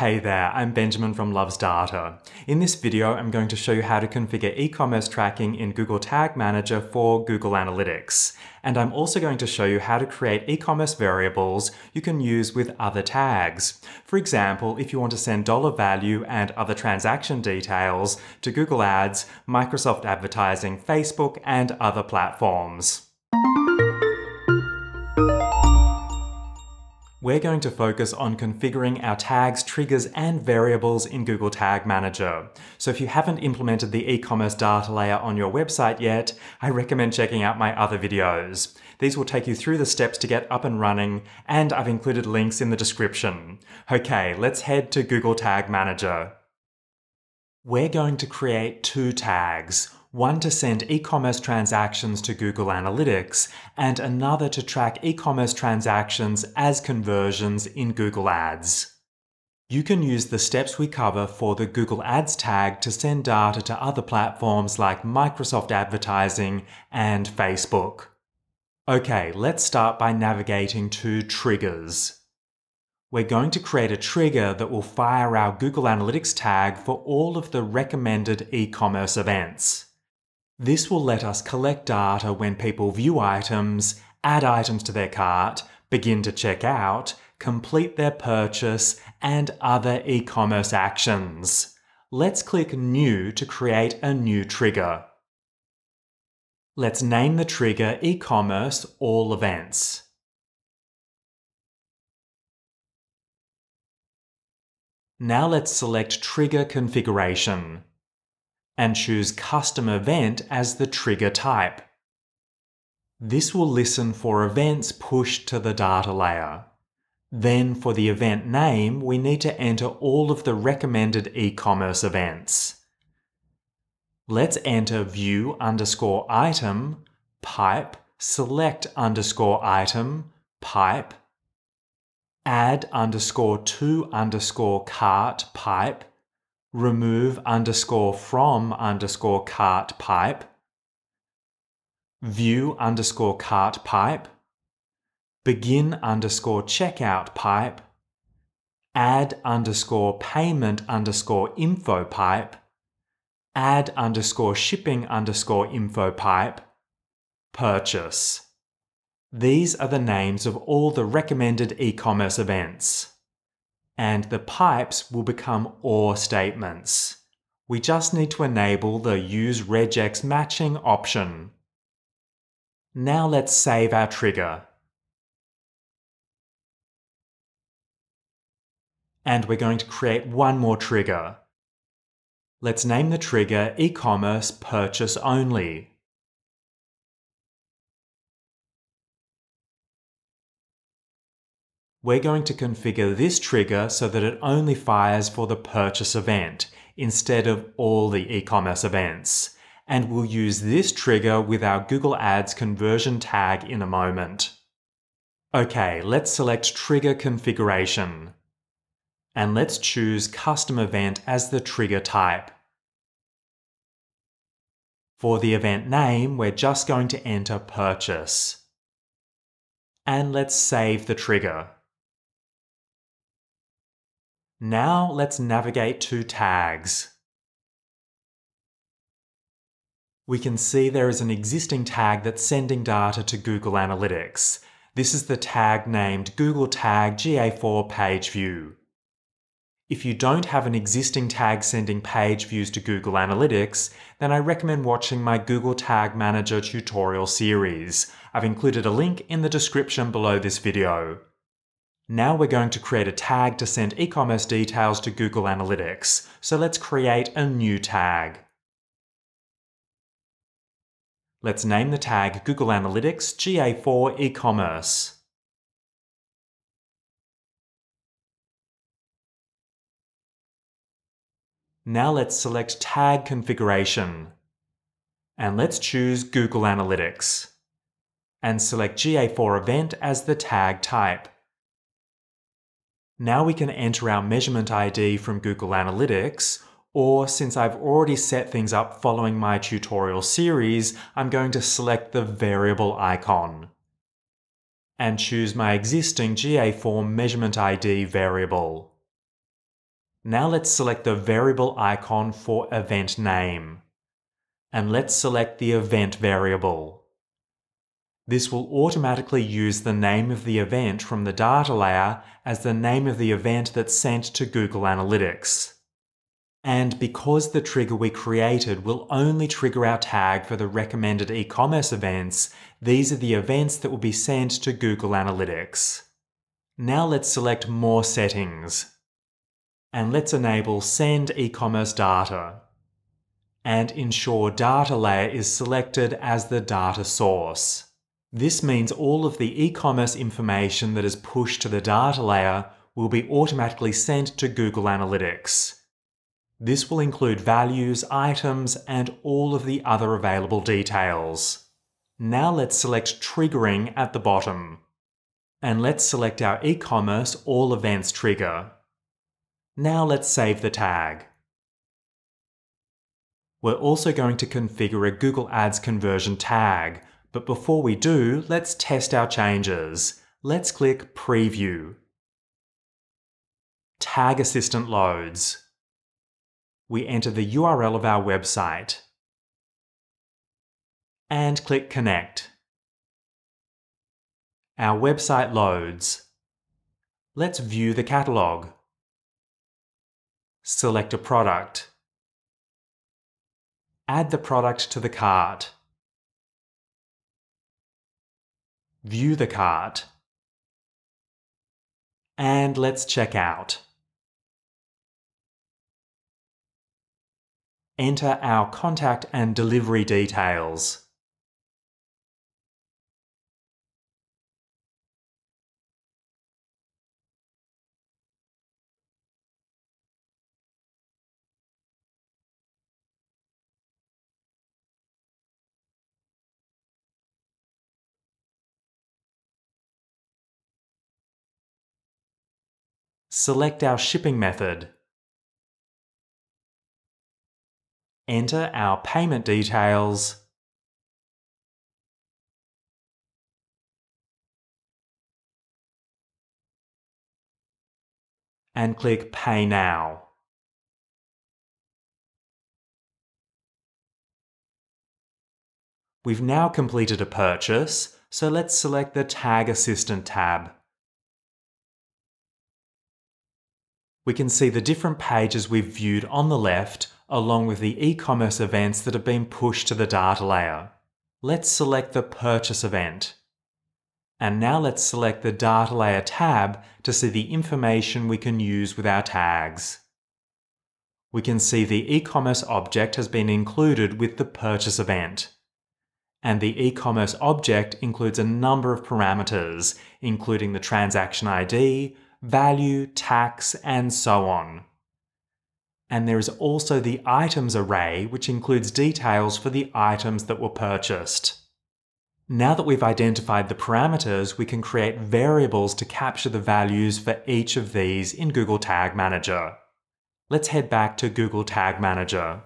Hey there, I'm Benjamin from Loves Data. In this video, I'm going to show you how to configure e-commerce tracking in Google Tag Manager for Google Analytics. And I'm also going to show you how to create e-commerce variables you can use with other tags. For example, if you want to send dollar value and other transaction details to Google Ads, Microsoft Advertising, Facebook, and other platforms. We're going to focus on configuring our tags, triggers, and variables in Google Tag Manager. So if you haven't implemented the e-commerce data layer on your website yet, I recommend checking out my other videos. These will take you through the steps to get up and running, and I've included links in the description. Okay, let's head to Google Tag Manager. We're going to create two tags. One to send e-commerce transactions to Google Analytics, and another to track e-commerce transactions as conversions in Google Ads. You can use the steps we cover for the Google Ads tag to send data to other platforms like Microsoft Advertising and Facebook. Okay, let's start by navigating to triggers. We're going to create a trigger that will fire our Google Analytics tag for all of the recommended e-commerce events. This will let us collect data when people view items, add items to their cart, begin to check out, complete their purchase, and other e-commerce actions. Let's click New to create a new trigger. Let's name the trigger E-commerce All Events. Now let's select Trigger Configuration and choose Custom Event as the trigger type. This will listen for events pushed to the data layer. Then for the event name, we need to enter all of the recommended e-commerce events. Let's enter view_item, pipe, select_item, pipe, add_to_cart, pipe, remove_from_cart, pipe, view_cart, pipe, begin_checkout, pipe, add_payment_info, pipe, add_shipping_info, pipe, purchase. These are the names of all the recommended e-commerce events. And the pipes will become OR statements. We just need to enable the Use regex matching option. Now let's save our trigger. And we're going to create one more trigger. Let's name the trigger E-commerce Purchase Only. We're going to configure this trigger so that it only fires for the purchase event instead of all the e-commerce events. And we'll use this trigger with our Google Ads conversion tag in a moment. Okay, let's select Trigger Configuration. And let's choose Custom Event as the trigger type. For the event name, we're just going to enter Purchase. And let's save the trigger. Now let's navigate to tags. We can see there is an existing tag that's sending data to Google Analytics. This is the tag named Google Tag GA4 Page View. If you don't have an existing tag sending page views to Google Analytics, then I recommend watching my Google Tag Manager tutorial series. I've included a link in the description below this video. Now we're going to create a tag to send e-commerce details to Google Analytics. So let's create a new tag. Let's name the tag Google Analytics GA4 E-commerce. Now let's select Tag Configuration. And let's choose Google Analytics. And select GA4 Event as the tag type. Now we can enter our measurement ID from Google Analytics, or since I've already set things up following my tutorial series, I'm going to select the variable icon and choose my existing GA4 measurement ID variable. Now let's select the variable icon for event name. And let's select the event variable. This will automatically use the name of the event from the data layer as the name of the event that's sent to Google Analytics. And because the trigger we created will only trigger our tag for the recommended e-commerce events, these are the events that will be sent to Google Analytics. Now let's select More Settings. And let's enable Send e-commerce data. And ensure data layer is selected as the data source. This means all of the e-commerce information that is pushed to the data layer will be automatically sent to Google Analytics. This will include values, items, and all of the other available details. Now let's select Triggering at the bottom. And let's select our e-commerce All Events trigger. Now let's save the tag. We're also going to configure a Google Ads conversion tag, but before we do, let's test our changes. Let's click Preview. Tag Assistant loads. We enter the URL of our website. And click Connect. Our website loads. Let's view the catalog. Select a product. Add the product to the cart. View the cart. And let's check out. Enter our contact and delivery details. Select our shipping method. Enter our payment details. And click Pay Now. We've now completed a purchase, so let's select the Tag Assistant tab. We can see the different pages we've viewed on the left, along with the e-commerce events that have been pushed to the data layer. Let's select the Purchase event. And now let's select the Data Layer tab to see the information we can use with our tags. We can see the e-commerce object has been included with the Purchase event. And the e-commerce object includes a number of parameters, including the transaction ID, value, tax, and so on. And there is also the items array, which includes details for the items that were purchased. Now that we've identified the parameters, we can create variables to capture the values for each of these in Google Tag Manager. Let's head back to Google Tag Manager.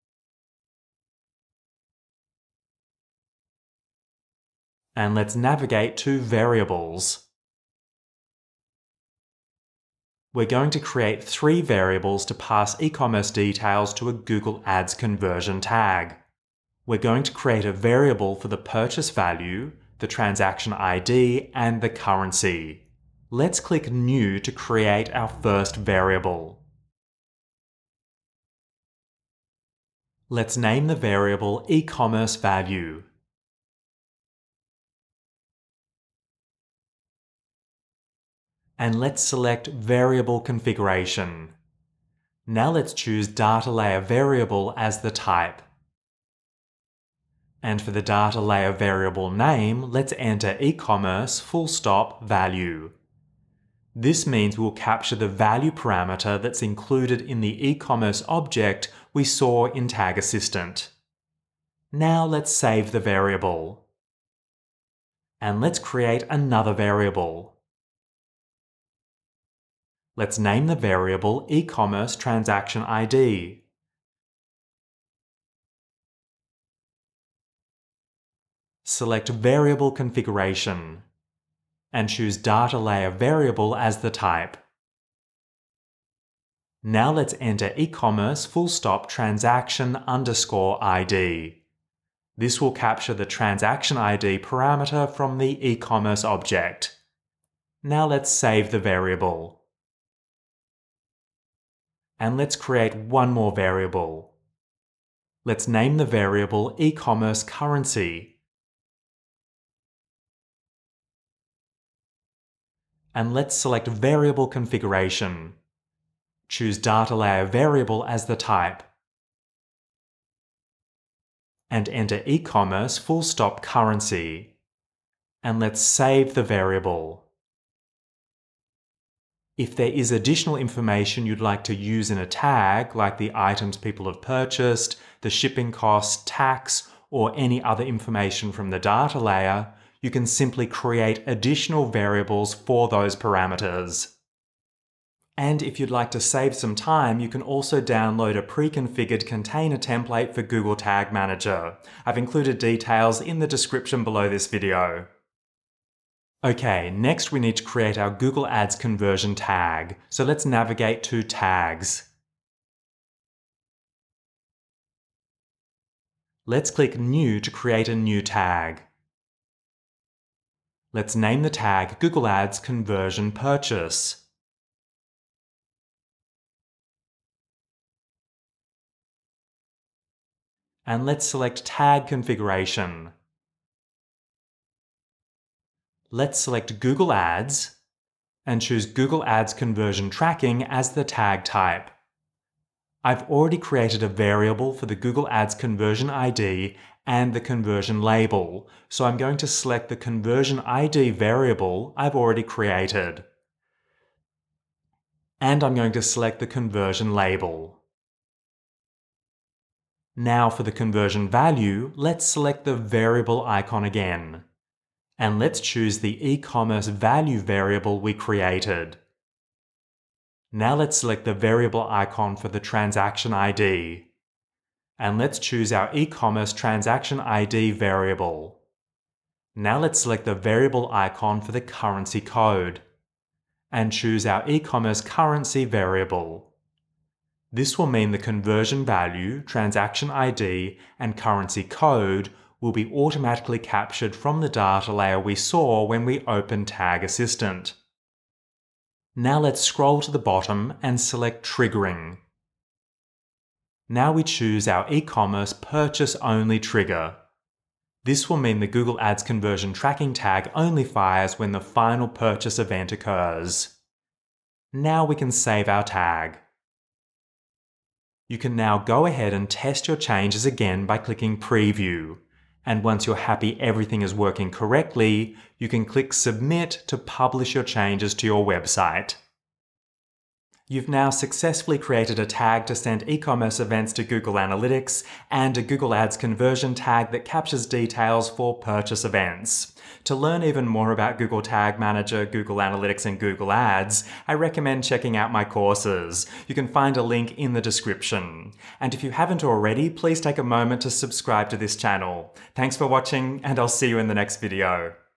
And let's navigate to Variables. We're going to create 3 variables to pass e-commerce details to a Google Ads conversion tag. We're going to create a variable for the purchase value, the transaction ID, and the currency. Let's click New to create our first variable. Let's name the variable e-commerce value. And let's select Variable Configuration. Now let's choose Data Layer Variable as the type. And for the Data Layer Variable name, let's enter e-commerce value. This means we'll capture the value parameter that's included in the e-commerce object we saw in Tag Assistant. Now let's save the variable. And let's create another variable. Let's name the variable e-commerce transaction ID. Select Variable Configuration and choose Data Layer Variable as the type. Now let's enter ecommerce transaction_ID. This will capture the transaction ID parameter from the ecommerce object. Now let's save the variable. And let's create one more variable. Let's name the variable ecommerce currency. And let's select variable configuration. Choose data layer variable as the type. And enter ecommerce currency. And let's save the variable. If there is additional information you'd like to use in a tag, like the items people have purchased, the shipping cost, tax, or any other information from the data layer, you can simply create additional variables for those parameters. And if you'd like to save some time, you can also download a pre-configured container template for Google Tag Manager. I've included details in the description below this video. Okay, next we need to create our Google Ads conversion tag. So let's navigate to Tags. Let's click New to create a new tag. Let's name the tag Google Ads Conversion Purchase. And let's select Tag Configuration. Let's select Google Ads and choose Google Ads Conversion Tracking as the tag type. I've already created a variable for the Google Ads Conversion ID and the conversion label, so I'm going to select the conversion ID variable I've already created. And I'm going to select the conversion label. Now for the conversion value, let's select the variable icon again. And let's choose the ecommerce value variable we created. Now let's select the variable icon for the transaction ID. And let's choose our ecommerce transaction ID variable. Now let's select the variable icon for the currency code. And choose our ecommerce currency variable. This will mean the conversion value, transaction ID, and currency code will be automatically captured from the data layer we saw when we opened Tag Assistant. Now let's scroll to the bottom and select Triggering. Now we choose our ecommerce purchase only trigger. This will mean the Google Ads conversion tracking tag only fires when the final purchase event occurs. Now we can save our tag. You can now go ahead and test your changes again by clicking Preview. And once you're happy everything is working correctly, you can click Submit to publish your changes to your website. You've now successfully created a tag to send e-commerce events to Google Analytics and a Google Ads conversion tag that captures details for purchase events. To learn even more about Google Tag Manager, Google Analytics, and Google Ads, I recommend checking out my courses. You can find a link in the description. And if you haven't already, please take a moment to subscribe to this channel. Thanks for watching, and I'll see you in the next video.